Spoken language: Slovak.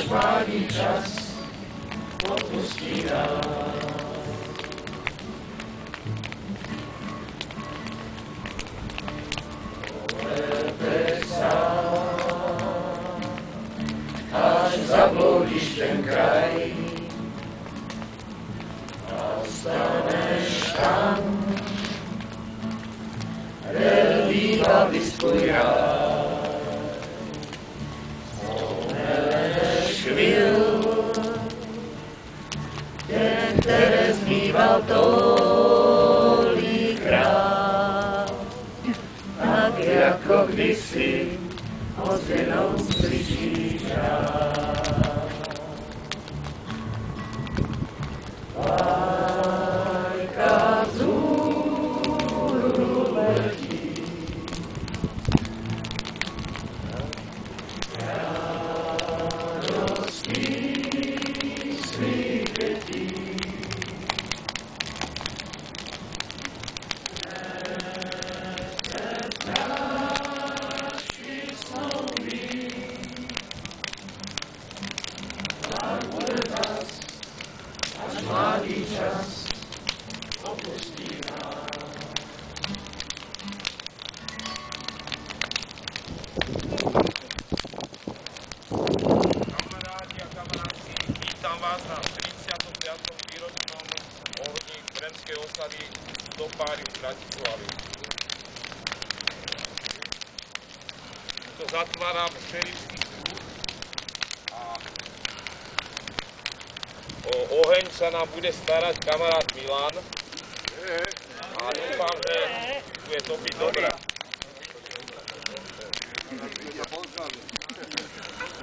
až mladý čas opustí nás. Polete sa, až zablúdiš ten kraj, ostaneš tam, kde býva blízkuj ráj. Spomeneš chvíľu, ten, ktoré zmýval tolikrát, tak ako kdysi ozvenou slyšíš rád. Vlajka vzhůru letí, radostí svých dětí. Mladý čas opustí nás. Kamarádi a kamarátky, vítam vás na 35. výročnom ohni Bremskej osady Stopári v Bratislavi. To zatváram šerifský kruh a o oheň sa nám bude starať kamarát Milan a dúfam, že bude to byť dobré.